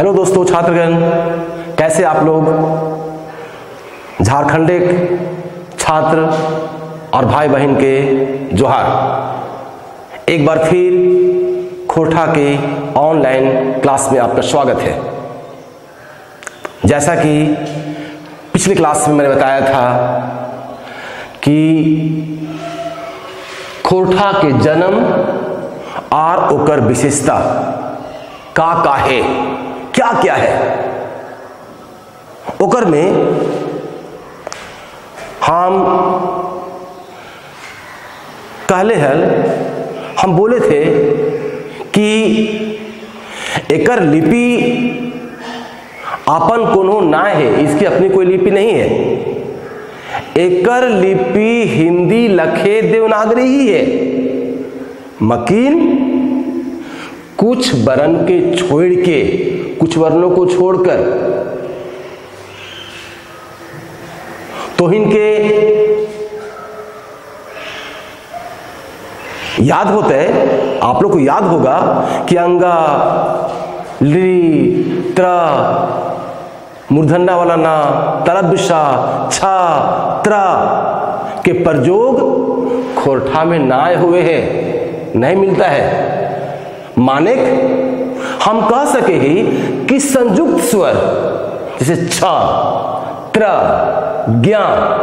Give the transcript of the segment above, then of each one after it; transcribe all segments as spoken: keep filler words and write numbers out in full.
Hello दोस्तों, छात्रगण, कैसे आप लोग? झारखंडिक छात्र और भाई बहन के जोहार। एक बार फिर खोरठा के ऑनलाइन क्लास में आपका स्वागत है। जैसा कि पिछली क्लास में मैंने बताया था कि खोरठा के जन्म और ओकर विशेषता का का है, क्या क्या है ओकर में हम कहले हल हम बोले थे कि एकर लिपि आपन कोनो ना है, इसकी अपनी कोई लिपि नहीं है। एकर लिपि हिंदी लखे देवनागरी ही है, मकीन कुछ वर्ण के छोड़ के, कुछ वर्णों को छोड़कर तो इनके याद होता है, आप लोग को याद होगा कि अंगा, ली, त्रा, मूर्धन्या वाला ना, तरबिशा, छा, त्रा के प्रयोग खोरठा में ना हुए हैं, नहीं मिलता है। माने हम कह सके ही कि संयुक्त स्वर जैसे छ, त्र, ज्ञ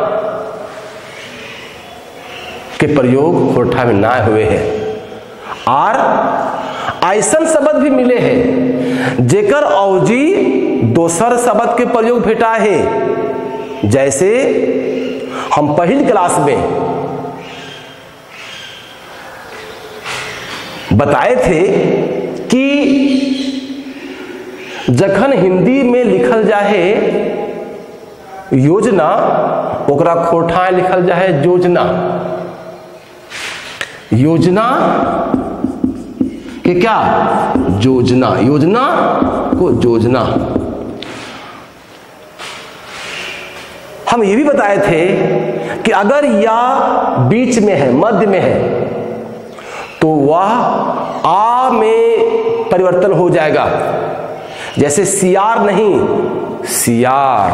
के प्रयोग खोरठा में ना हुए हैं। और ऐसा शब्द भी मिले हैं जेकर अवजी दोसर शब्द के प्रयोग भेटा है। जैसे हम पहली क्लास में बताए थे कि जखन हिंदी में लिखल जाए योजना, ओकरा खोरठा लिखल जाए योजना। योजना के क्या? योजना। योजना को योजना। हम ये भी बताए थे कि अगर या बीच में है, मध्य में है, तो वह आ में परिवर्तन हो जाएगा। जैसे सियार नहीं, सियार।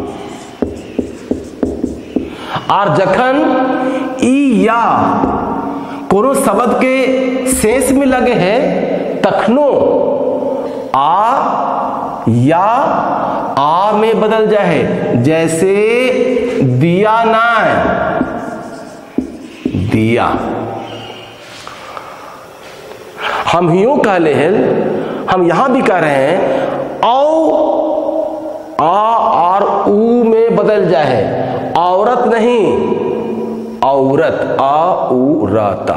और जखन ई या कोनो शब्द के शेष में लगे हैं, तखनो आ या आ में बदल जाए। जैसे दिया ना, दिया। हम यूं कहले हैं, हम यहां भी कह रहे हैं, औ आ और ऊ में बदल जाए। औरत नहीं, औरत, आ उ रता।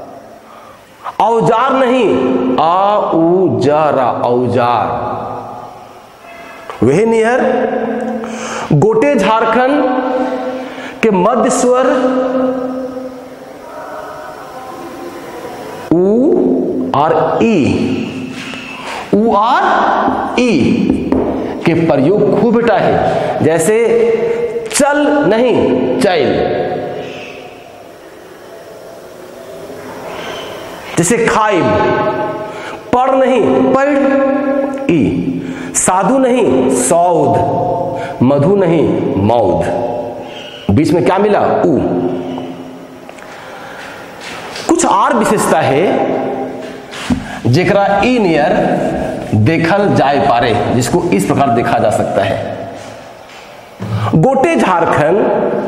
औजार नहीं, आ उ जरा, औजार। वही नियर गोटे झारखंड के मध्य स्वर उ और ई, उ और ई के प्रयोग खूब बेटा है। जैसे चल नहीं, चल। जैसे खाइब, पढ़ नहीं, पढ़। ई। साधु नहीं, सौद। मधु नहीं, मौद। बीच में क्या मिला? उ। कुछ और विशेषता है जेकरा ई नियर देखल जाए पारे, जिसको इस प्रकार देखा जा सकता है। गोटे झारखंड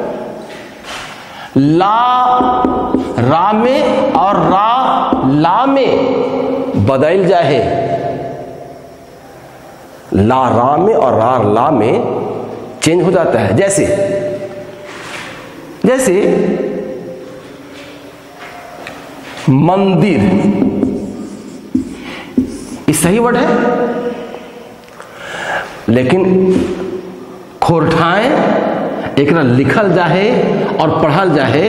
ला रा में और रा ला में बदल जाए। ला रा में और रा ला में चेंज हो जाता है। जैसे जैसे मंदिर, ये सही वर्ड है, लेकिन खोरठाएं एक लिखल जाए और पढ़ल जाए।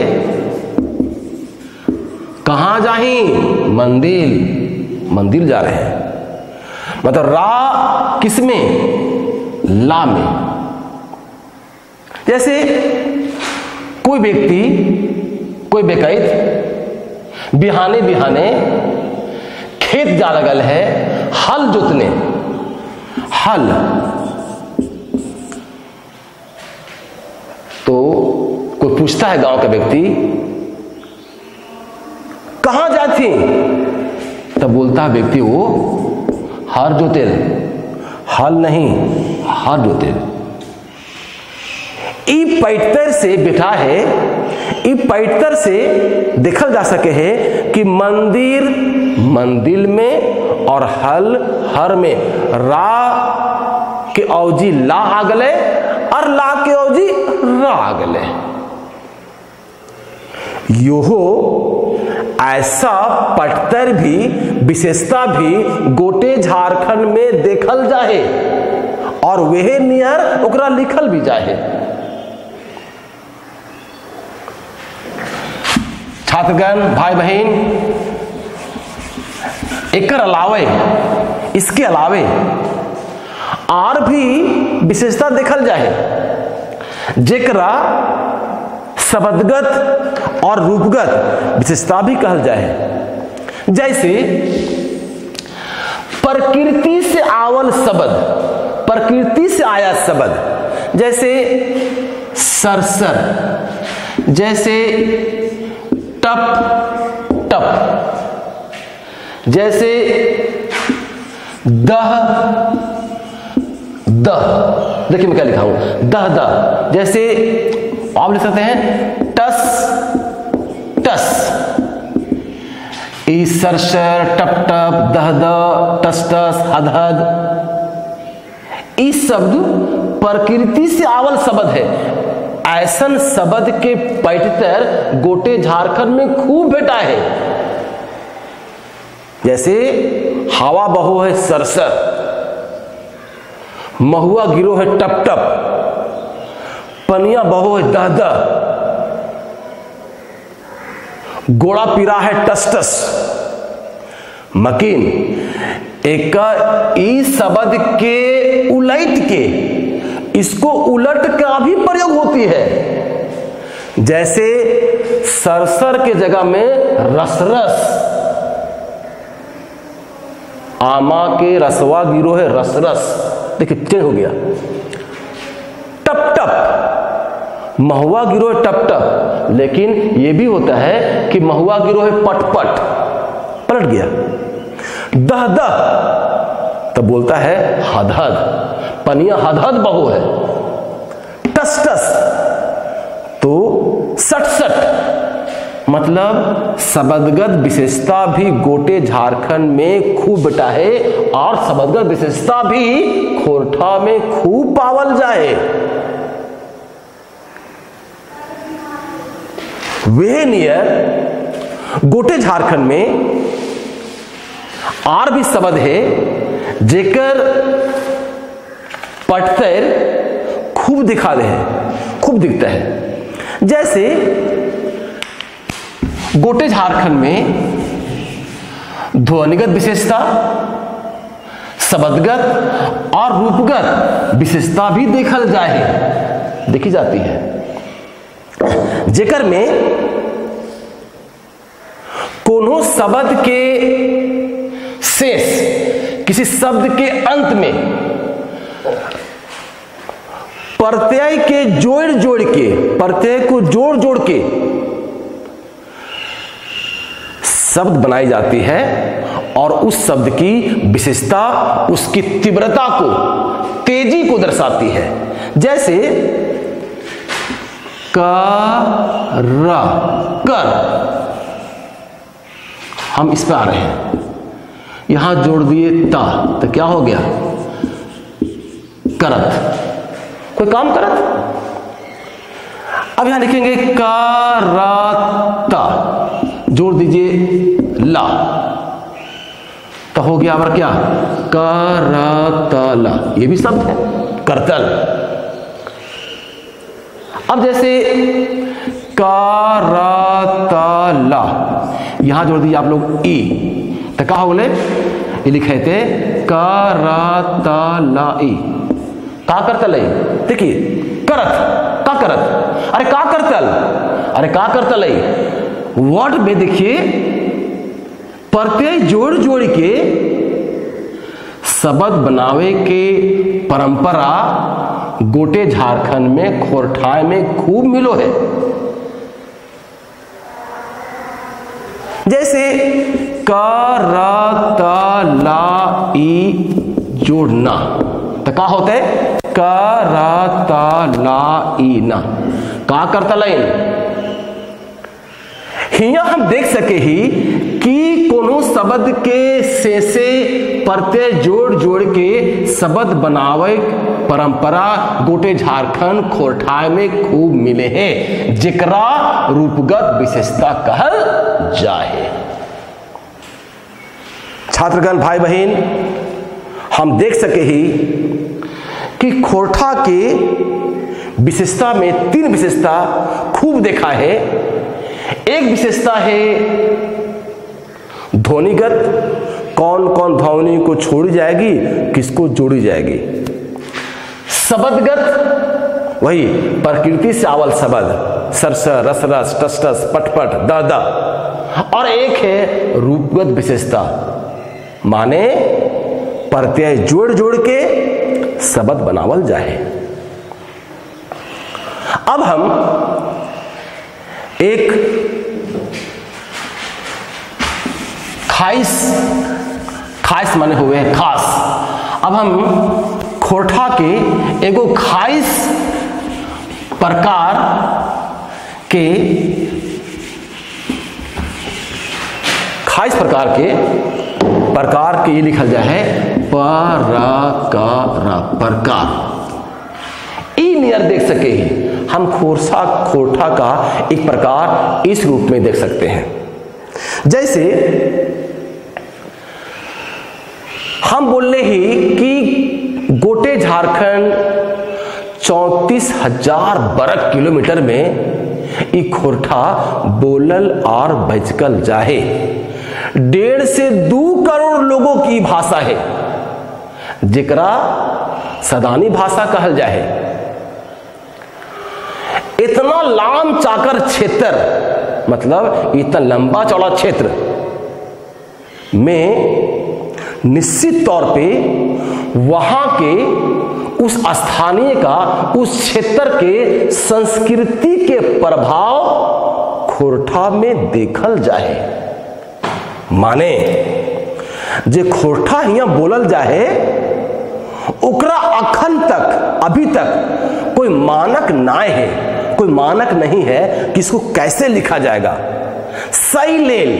कहां जाही? मंदिर, मंदिर जा रहे हैं। मतलब रा किसमें? ला में। जैसे कोई व्यक्ति, कोई बेकैत बिहाने बिहाने खेत जा लगल है हल जोतने, हल, तो कोई पूछता है गांव का व्यक्ति, कहां जाती? तब बोलता है व्यक्ति, वो हर जोतेल, हल नहीं हर जोतेल। ई पैटर से बेटा है, ई पैटर से देखल जा सके है कि मंदिर मंदिर में और हल हर में रा के औजी ला आ गले और ला के औजी रा आ गले। योहो ऐसा पटतर भी विशेषता भी गोटे झारखंड में देखल जाए और वह नियर ओकरा लिखल भी जाए। छात्रगण भाई बहन, एक अलावे इसके अलावे और भी विशेषता देखल जाए जेकरा शब्दगत और रूपगत विशेषता भी कहल जाए। जैसे प्रकृति से आवल शब्द, प्रकृति से आया शब्द, जैसे सरसर, जैसे टप टप, जैसे दह दह, देखिए मैं क्या लिखा हूं, दह दह, जैसे आप लिख सकते हैं टस टस, ई सरसर टप टप दह दह टस टस हद हद। इस शब्द प्रकृति से आवल शब्द है। ऐसन शब्द के पैटर गोटे झारखंड में खूब भेटा है। जैसे हवा बहो है सरसर, महुआ गिरो है टप टप, पनिया बहो है दह दह, गोड़ा पीरा है टस टस। मकीन एक ई शब्द के उलट के इसको उलट का भी प्रयोग होती है। जैसे सरसर के जगह में रसरस, आमा के रसवा गिरो है रसरस, देखिए चेंज हो गया। टप टप, महुआ गिरो है टप टप, लेकिन यह भी होता है कि महुआ गिरो है पट पट, पलट गया। दह दह, तब बोलता है हद हद, पनिया हद हद बहू है। टस टस, तो सट सट, मतलब शब्दगत विशेषता भी गोटे झारखंड में खूब बटा है और शब्दगत विशेषता भी खोरठा में खूब पावल जाए। वे नियर गोटे झारखंड में और भी शब्द है जेकर पटतर खूब दिखा दे है, खूब दिखता है। जैसे गोटे झारखंड में ध्वनिगत विशेषता, शब्दगत और रूपगत विशेषता भी देखल जाए, देखी जाती है। जेकर में कोनो शब्द के शेष, किसी शब्द के अंत में प्रत्यय के जोड़ जोड़ के, प्रत्यय को जोड़ जोड़ के शब्द बनाई जाती है और उस शब्द की विशेषता उसकी तीव्रता को, तेजी को दर्शाती है। जैसे कर, कर, हम इस पे आ रहे हैं, यहां जोड़ दिए ता, तो क्या हो गया? करत, कोई काम करत। अब यहां लिखेंगे कराता, जोड़ दीजिए ला, तो हो गया हमारा क्या? करातला, ये भी शब्द है, करतल। अब जैसे करातला, यहां जोड़ दीजिए आप लोग ई, तो कहा बोले ये लिखे थे करातलाई, का करतल, देखिए करत, का करत, अरे का करतल, अरे का करतल। वर्ड में देखिए प्रत्यय जोड़ जोड़ के शब्द बनावे के परंपरा गोटे झारखंड में खोरठाय में खूब मिलो है। जैसे क र त ला ई जोड़ना तो का होता है क र त ला ई ना, का करता लाइन। हिया हम देख सके ही कि कोनो शब्द के से से प्रत्यय जोड़ जोड़ के शब्द बनावे परंपरा गोटे झारखंड खोरठाय में खूब मिले हैं, जेकरा रूपगत विशेषता कहल जाए। छात्रगण भाई बहन, हम देख सके ही कि खोरठा के विशेषता में तीन विशेषता खूब देखा है। एक विशेषता है ध्वनिगत, कौन कौन ध्वनि को छोड़ी जाएगी, किसको जोड़ी जाएगी। शब्दगत, वही प्रकृति से आवल शब्द, सरस रस रस टस टस पट पट द द। और एक है रूपगत विशेषता, माने प्रत्यय जोड़ जोड़ के शब्द बनावल जाए। अब हम एक खाइस, खाइस माने हुए खास। अब हम खोरठा के एगो खाइस प्रकार के खाइस प्रकार के प्रकार के ये लिखल जाए है परकार, प्रकार। ई नियर देख सके ही हम खोरसा खोरठा का एक प्रकार इस रूप में देख सकते हैं। जैसे हम बोल रहे ही कि गोटे झारखंड चौंतीस हजार वर्ग किलोमीटर में ई खोरठा बोलल और बचकल जाहे। डेढ़ से दो करोड़ लोगों की भाषा है, जेकरा सदानी भाषा कहल जाए। इतना लाम चाकर क्षेत्र, मतलब इतना लंबा चौड़ा क्षेत्र में निश्चित तौर पे वहां के उस स्थानीय का, उस क्षेत्र के संस्कृति के प्रभाव खोरठा में देखल जाए। माने जे खोरठा हिया बोलल जाए ओकरा अखन तक, अभी तक कोई मानक नाय है, कोई मानक नहीं है कि इसको कैसे लिखा जाएगा। सही लेल,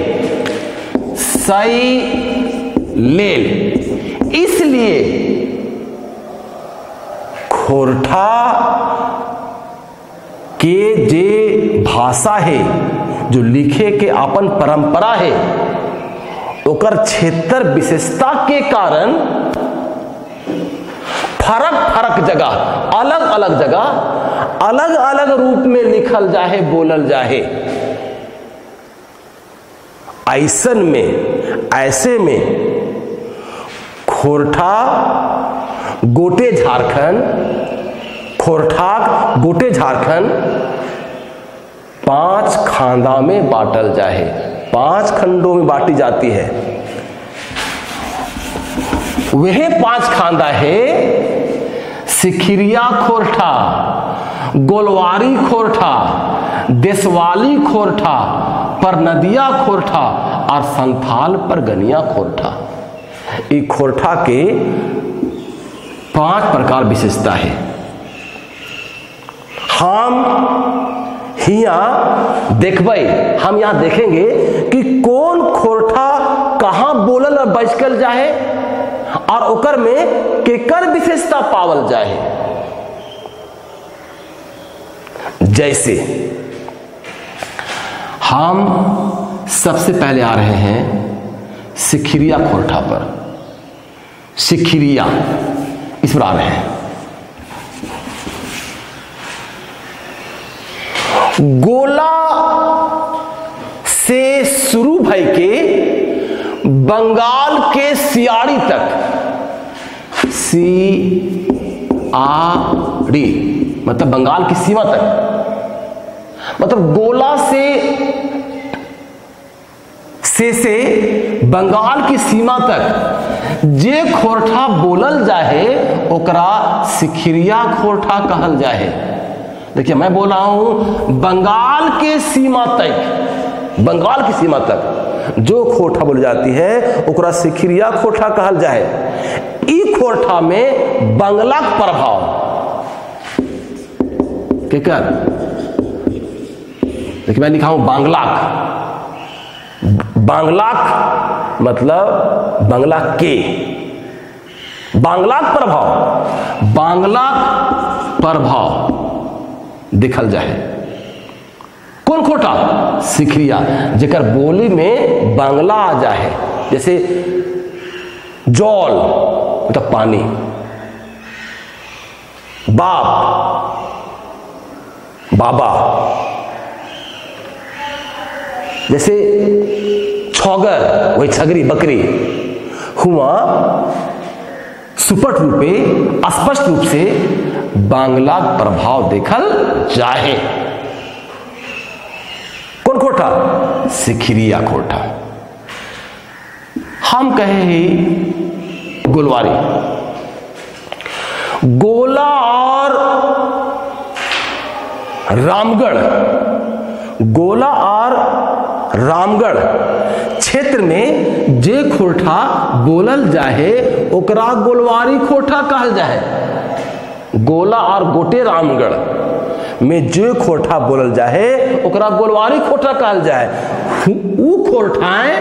सही लेल, इसलिए खोरठा के जे भाषा है, जो लिखे के अपन परंपरा है, ओकर क्षेत्र विशेषता के कारण फरक फरक जगह, अलग अलग जगह, अलग अलग रूप में लिखल जाए, बोलल जाए। ऐसन में, ऐसे में खोरठा गोटे झारखंड, खोरठा गोटे झारखंड पांच खांदा में बांटल जाए, पांच खंडों में बांटी जाती है। वह पांच खांदा है सिखिरिया खोरठा, गोलवारी खोरठा, देशवाली खोरठा, परनदिया खोरठा और संथाल परगनिया खोरठा। ये खोरठा के पांच प्रकार विशेषता है। हम हिया देखबे, हम यहां देखेंगे कि कौन खोरठा कहां बोलल और बचकल जाए और ओकर में केकर विशेषता पावल जाए। जैसे हम सबसे पहले आ रहे हैं सिखिरिया खोरठा पर। सिखिरिया इस पर आ रहे हैं। गोला से शुरू भई के बंगाल के सियाड़ी तक, सी आ डी मतलब बंगाल की सीमा तक, मतलब गोला से से से बंगाल की सीमा तक जे खोरठा बोलल जाहे ओकरा सिखिरिया खोरठा कहल जाहे। देखिए मैं बोल रहा हूं बंगाल के सीमा तक, बंगाल की सीमा तक जो खोरठा बोली जाती है ओकरा सिखिरिया खोरठा कहल जाए। ई खोरठा में बांग्ला प्रभाव के कर, देखिए मैं लिखा हूं बांग्लाक, बांग्लाक मतलब बांग्ला के, बांग्लाक प्रभाव, बांग्लाक प्रभाव दिखल जाए। कौन खोटा? सिखरिया, जेकर बोली में बांग्ला आ जाए, जैसे जौल मतलब पानी, बाप बाबा, जैसे छौगर वही छगरी बकरी, हुआ सुपट रूपे स्पष्ट रूप से बांग्ला प्रभाव देखल जाए। कौन खोटा? सिखिरिया खोटा। हम कहे ही गोलवारी, गोला और रामगढ़, गोला और रामगढ़ क्षेत्र में जे खोरठा बोलल जाहे ओकरा गोलवारी खोरठा कहल जाहे। गोला और गोटे रामगढ़ में जे खोरठा बोलल जाहे ओकरा गोलवारी खोरठा कहल जाए। ऊ खोरठाएं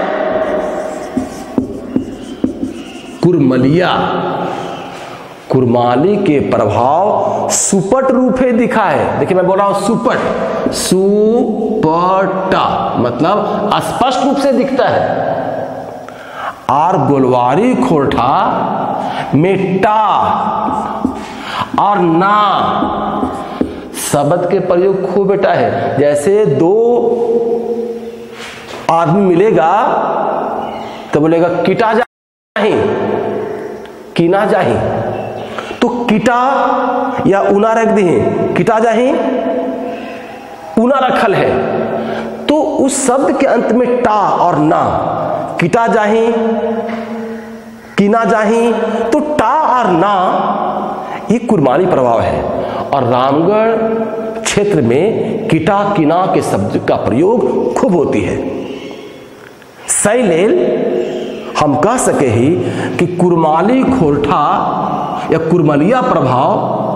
कुरमलिया, कुरमाली के प्रभाव सुपट रूपे दिखा है। देखिए मैं बोल रहा हूं सुपट, सुपटा मतलब स्पष्ट रूप से दिखता है। और गोलवारी खोरठा में टा और ना शब्द के प्रयोग खूब बेटा है। जैसे दो आदमी मिलेगा तो बोलेगा किटा जाही, कीना जाही, तो किटा या ऊना रख दी, किटा जाही ऊना रखल है, तो उस शब्द के अंत में टा और ना, किटा जाही, कीना जाही, तो टा और ना ये कुरमाली प्रभाव है। और रामगढ़ क्षेत्र में किटा कीना के शब्द का प्रयोग खूब होती है। सैलेल हम कह सके ही कि कुरमाली खोरठा या कुरमलिया प्रभाव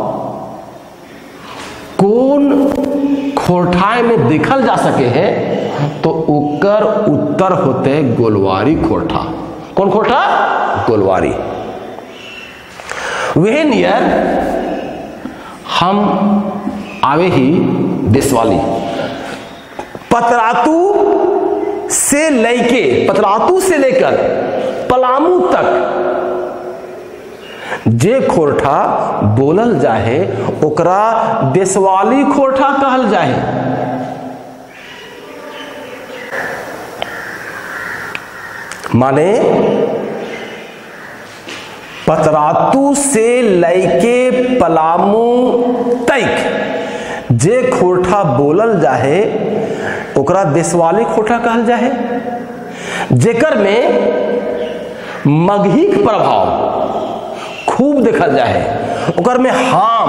कौन खोरठाए में देखल जा सके है, तो उकर उत्तर होते गोलवारी खोरठा। कौन खोरठा? गोलवारी। वह नियर हम आवे ही देशवाली, पतरातू से लेके, पतरातू से लेकर पलामू तक जे खोरठा बोलल जाहे ओकरा देशवाली खोरठा कहल जाहे। माने पतरातू से लेके पलामू तक जे खोरठा बोलल जाहे ओकरा देशवाली खोरठा कहल जाहे। जेकर में मगहिक प्रभाव खूब देखल जाए, ओकर में हाम,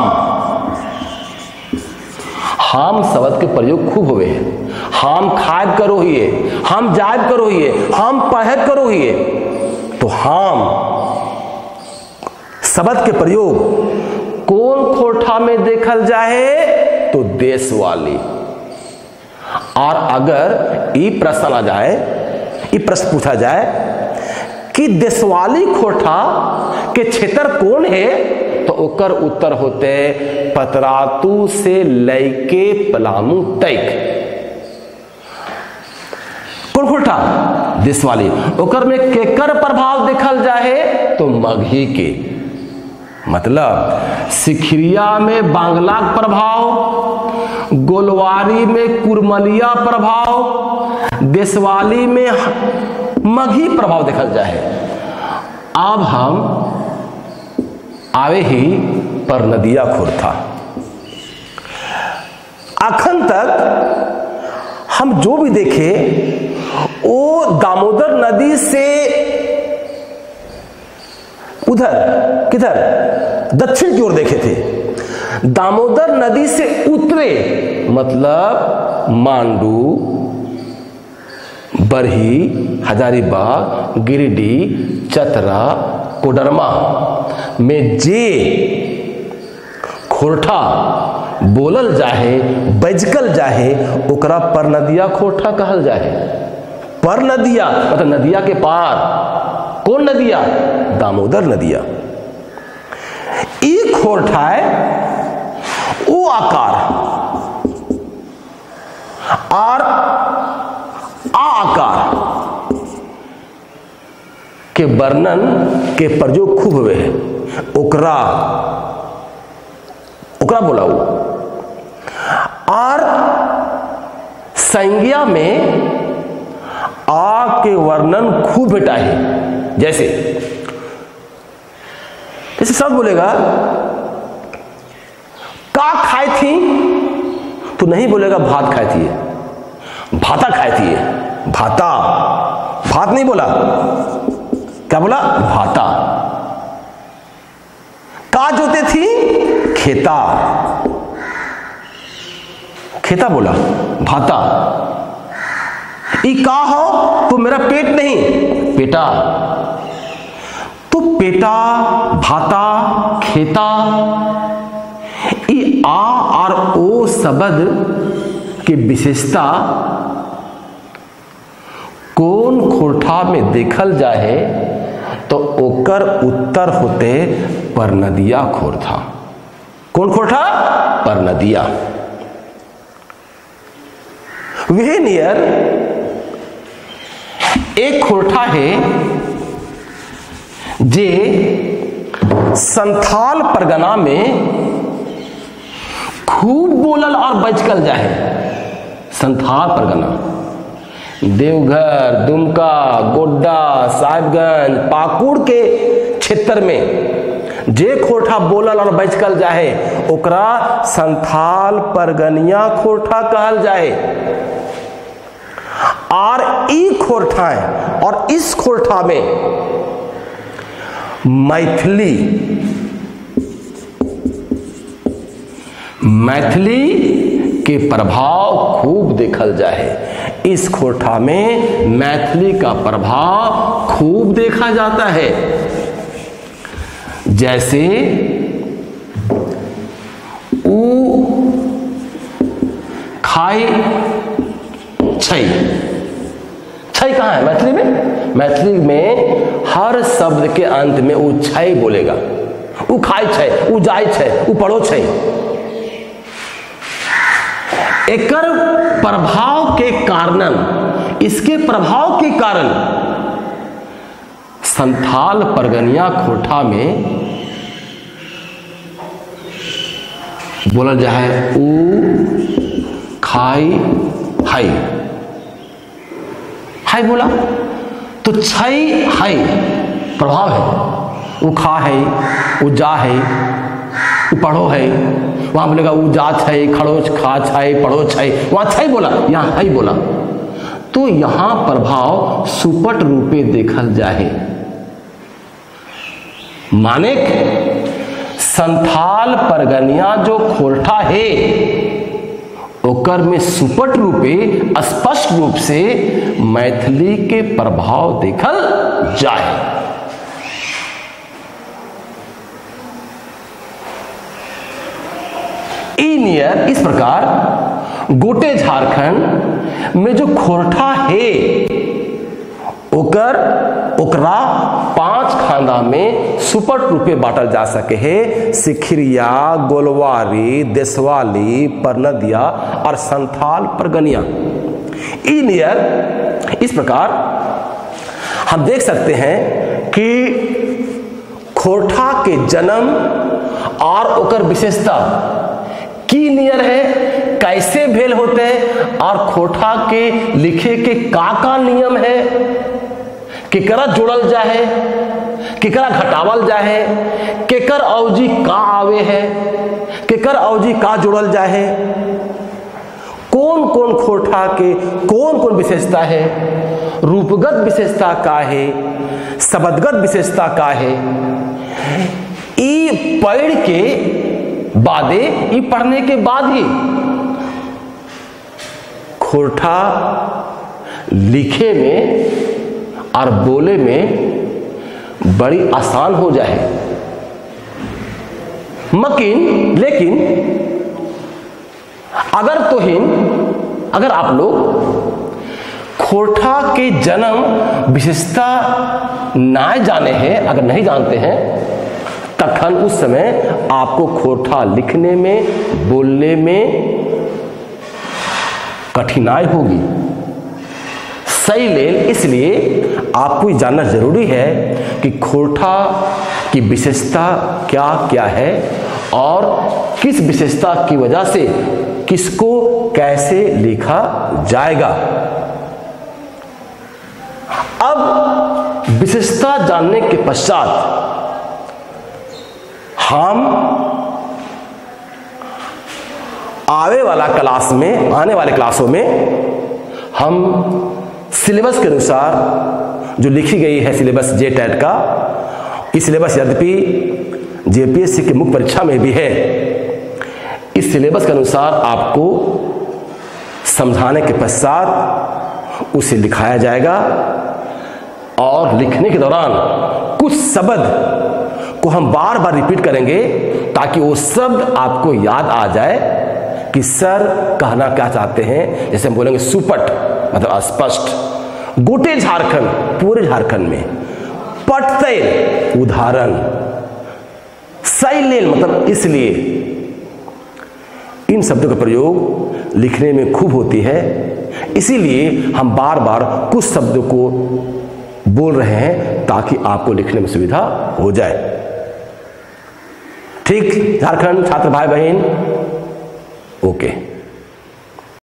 हाम शब्द के प्रयोग खूब हुए हैं। हम खायब करो हिए, हम जायब करो हिए, हम पढ़ब करो हिए, तो हम शब्द के प्रयोग कौन खोरठा में देखल जाए? तो देशवाली। और अगर ये प्रश्न आ जाए, ये प्रश्न पूछा जाए कि देशवाली खोरठा के क्षेत्र कौन है, तो ओकर उत्तर होते पतरातू से लेके पलामू तक। कौन खोरठा? देशवाली। ओकर में केकर प्रभाव देखल जाए? तो मगही के, मतलब सिखरिया में बांग्ला प्रभाव, गोलवारी में कुरमलिया प्रभाव, देशवाली में मगही प्रभाव देखल जाए। अब हम आवे ही पर नदिया खोरठा। अखन तक हम जो भी देखे वो दामोदर नदी से उधर किधर दक्षिण की ओर देखे थे। दामोदर नदी से उतरे मतलब मांडू, बरही, हजारीबाग, गिरिडीह, चतरा, कोडरमा में जे खोरठा बोलल जाहे, बजकल जाहे, ओकरा पर नदिया खोरठा कहल जाहे। पर नदिया मतलब नदिया के पार। कौन नदिया? दामोदर नदिया। ई खोरठा वो आकार और आ आकार के वर्णन के प्रयोग खूब हुए हैं। ओकरा ओकरा बोला वो। और संज्ञा में आ के वर्णन खूब बेटा है। जैसे जैसे सब बोलेगा का खाई थी तो नहीं बोलेगा भात खाई थी, भाता खाई थी, भाता। भात नहीं बोला, क्या बोला? भाता। का जोते थी? खेता। खेता बोला, भाता। ई का हो तो मेरा पेट नहीं, पेटा। तो पेटा, भाता, खेता, ई आ और ओ शब्द के विशेषता कौन खोरठा में देखल जाए तो ओकर उत्तर होते परनदिया खोरठा। कौन खोरठा? परनदिया। वह नियर एक खोरठा है जे संथाल परगना में खूब बोलल और बजकल जाए। संथाल परगना, देवघर, दुमका, गोड्डा, साहिबगंज, पाकुड़ के क्षेत्र में जे खोरठा बोलल और बजकल जाए ओकरा संथाल परगनिया खोरठा कहल जाए। और ई खोरठा है और इस खोरठा में मैथिली मैथिली के प्रभाव खूब देखल जाए। इस खोरठा में मैथिली का प्रभाव खूब देखा जाता है। जैसे ऊ खाई छई। छई कहाँ है मैथिली में? मैथिली में हर शब्द के अंत में ऊ छई बोलेगा। ऊ खाई छई, ऊ जाई छई, ऊ पढ़ो छई। एकर प्रभाव के कारण, इसके प्रभाव के कारण संथाल परगनिया खोरठा में बोला जाए ऊ खाई हाई। हाई बोला तो छई हाई प्रभाव है। वो खा है, वो जा है, वो पढ़ो है। वहां बोलेगा वो जा छै, खड़ो खा छै, पढ़ो छै। वहां छई बोला, यहां हाई बोला। तो यहां प्रभाव सुपट रूपे देखल जाए। माने संथाल परगनिया जो खोरठा है ओकर में सुपट रूपे स्पष्ट रूप से मैथिली के प्रभाव देखल जाए। ई नियर इस प्रकार गोटे झारखंड में जो खोरठा है ओकर ओकरा पांच खाना में सुपट रूपे बांटल जा सके है। सिखिरिया, गोलवारी, देशवाली, परनदिया और संथाल परगनिया। ई नियर इस प्रकार हम देख सकते हैं कि खोरठा के जन्म और ओकर विशेषता की नियर है, कैसे भेल होते हैं और खोरठा के लिखे के का का नियम है, केकरा जोड़ल जाए, केकरा घटावल जाए, केकर अवजी का आवे है, केकर अवजी का जोड़ल जाए, कौन कौन खोरठा के कौन कौन विशेषता है, रूपगत विशेषता का है, शब्दगत विशेषता का है, ई पढ़ के बादे, ई पढ़ने के बाद ही खोरठा लिखे में और बोले में बड़ी आसान हो जाए। मकिन लेकिन अगर तो हिन अगर आप लोग खोरठा के जन्म विशेषता ना जाने हैं, अगर नहीं जानते हैं, तखन उस समय आपको खोरठा लिखने में, बोलने में कठिनाई होगी। सही ले, इसलिए आपको ये जानना जरूरी है कि खोरठा की विशेषता क्या क्या है और किस विशेषता की वजह से किसको कैसे लिखा जाएगा। अब विशेषता जानने के पश्चात हम आने वाला क्लास में आने वाले क्लासों में हम सिलेबस के अनुसार जो लिखी गई है सिलेबस जे टेट का, इस सिलेबस यद्यपि जेपीएससी की मुख्य परीक्षा में भी है, इस सिलेबस के अनुसार आपको समझाने के पश्चात उसे लिखाया जाएगा और लिखने के दौरान कुछ शब्द को हम बार बार रिपीट करेंगे ताकि वो शब्द आपको याद आ जाए कि सर कहना क्या चाहते हैं। जैसे हम बोलेंगे सुपट मतलब अस्पष्ट, गोटे झारखंड पूरे झारखंड में, पटतैल उदाहरण, सैलेल मतलब इसलिए। इन शब्दों का प्रयोग लिखने में खूब होती है, इसीलिए हम बार बार कुछ शब्दों को बोल रहे हैं ताकि आपको लिखने में सुविधा हो जाए। ठीक झारखंड छात्र भाई बहन, ओके।